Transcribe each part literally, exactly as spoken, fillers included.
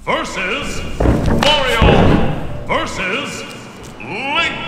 versus Mario versus Link.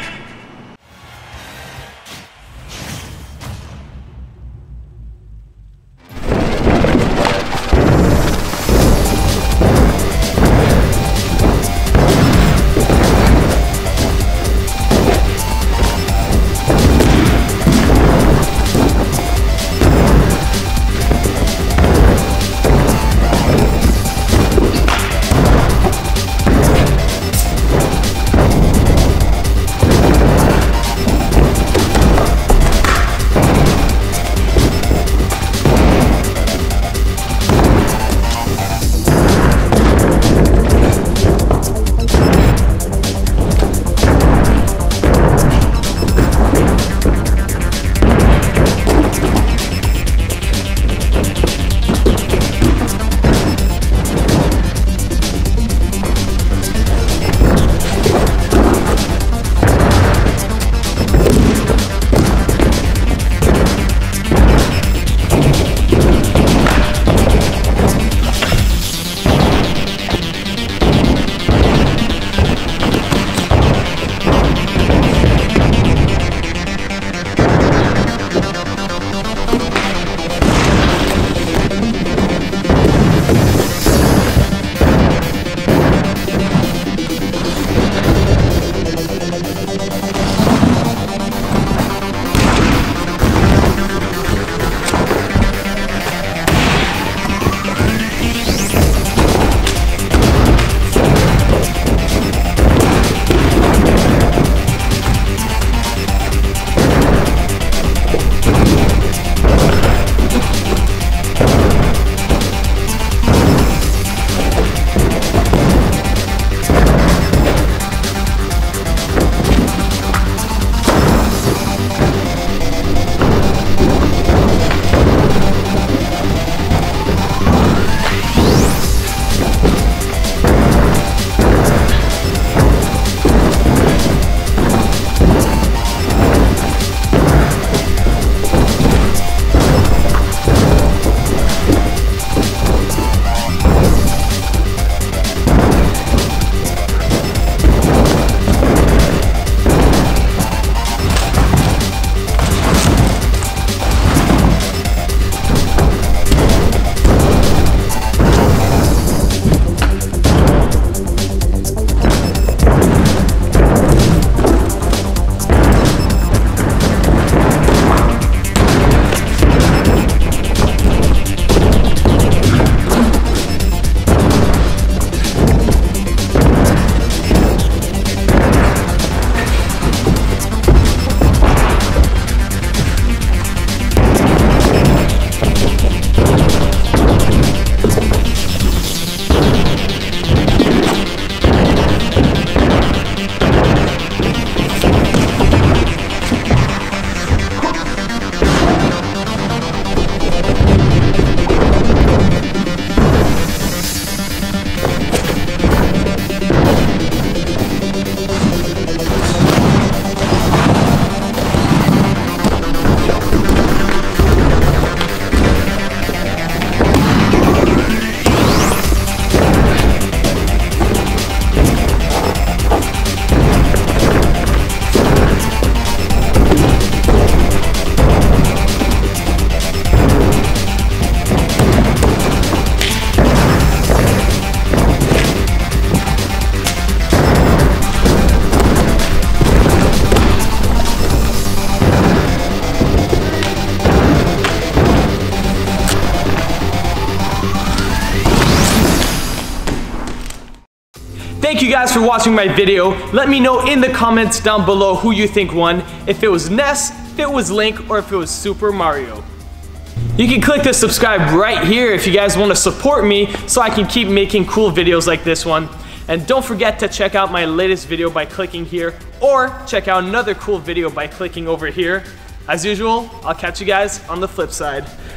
Thank you guys for watching my video. Let me know in the comments down below who you think won. If it was Ness, if it was Link, or if it was Super Mario. You can click the subscribe right here if you guys want to support me so I can keep making cool videos like this one. And don't forget to check out my latest video by clicking here, or check out another cool video by clicking over here. As usual, I'll catch you guys on the flip side.